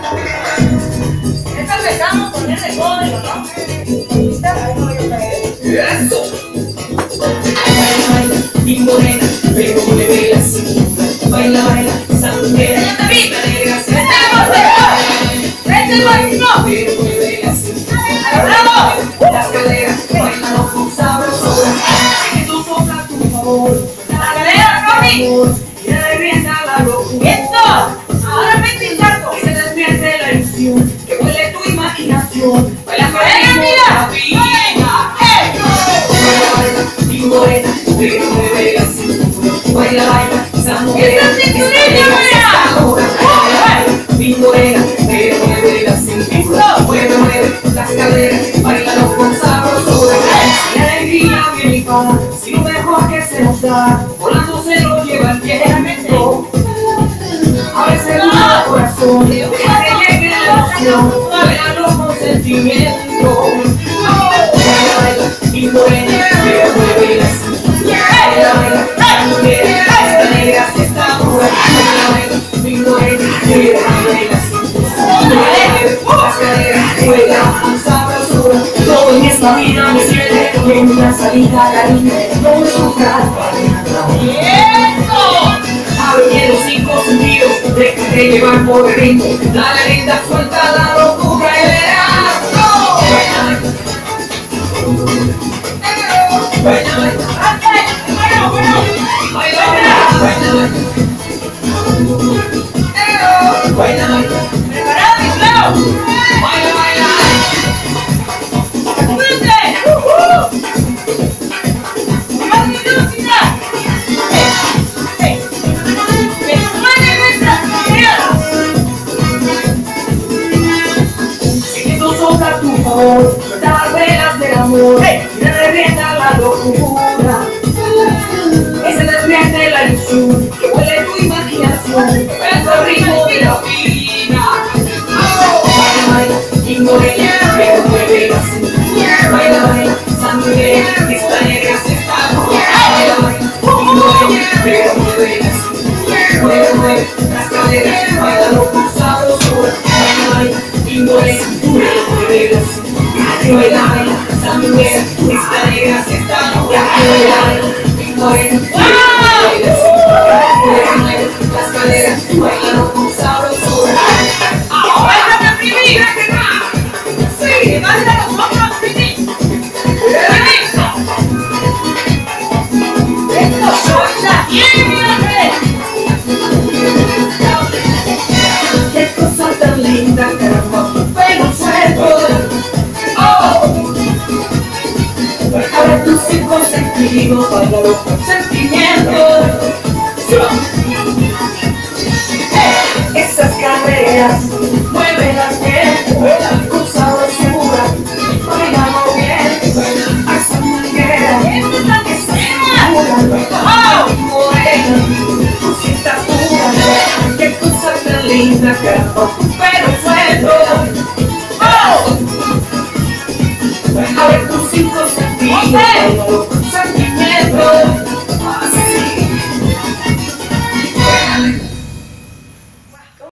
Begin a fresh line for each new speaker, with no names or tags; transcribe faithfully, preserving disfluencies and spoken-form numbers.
Esta empezamos con el código, ¿no?
¡Eso! Baila, baila, bien morena, pero mueve la cintura. Baila, baila, esa mujer vida negra se está
¡Vete, máximo!
pero mueve la cintura. Las caderas, bailando con sabrosura. Que tú toca tu favor.
¡La cadera, Romy!
Y le revienta la locura.
¡Esto! ¡Ahora vete, Infarto!
Que se despierte la ilusión, que huele tu imaginación. Baila,
¡Venga, mira!
Baila, baila, bien morena, pero mueve la cintura. Baila, baila, esa mujer
¡Esa cinturita, mira!
Baila, baila, bien morena, pero mueve la cintura. Mueve, mueve las caderas, bailando con sabrosura. La alegría viene y va, si lo mejor que se nos da, volando se lo lleva el viento. A veces el corazón, que se llegue la emoción, bailando con sentimiento. Baila, baila, bien morena, pero mueve la cintura. Baila, baila, la mujer, esta negra se está mujer. Baila, baila, bien morena, pero mueve la cintura. Mueve las caderas, baila con sabrosura. Todo en esta vida me sirve, en una salida cariño, no me sufras para nada. Abre los cinco sentidos, déjate llevar por el ritmo. La leyenda suelta la locura y verás. Baila, baila, baila, baila, baila, baila,
¡Preparado, mi clavo!
baila, baila.
¡Apúrate! ¡Más velocidad! ¡Eh! ¡Me suena nuestra carrera!
Si tú sopla tu favor, las velas del amor, y le revienta la locura. Que se despierte la ilusión, que huele tu imaginación, el ritmo de la vida. Baila, baila, bien morena, pero mueve la cintura. Baila, baila, esa mujer, esta negra se está moviendo. Baila, baila, bien morena, pero mueve la cintura. Mueve, mueve las caderas, bailando con sabrosura. Baila, baila, bien morena, pero mueve la cintura. Baila, baila, esa mujer, esta negra se está moviendo. Baila, baila, bien morena, pero mueve la cintura. Mueve, mueve las caderas, bailando con sabrosura.
¡Ahora te primí! ¡Sí! ¡Levanta los hombros, primí! ¡Primí! ¡Esto suelta! ¡Bien, mi hombre!
Qué cosa tan linda, caramba, pelo suelto. Oh, abre tus cinco sentidos, bailalo con sentimiento. Hey, esas caderas, mueve las bien, con sabrosura, baila moviendo a esa manera. Esa cintura, oh, morena, tu cintura, qué cosa tan linda, caramba, pero suelto. Oh, abre tus cinco sentidos,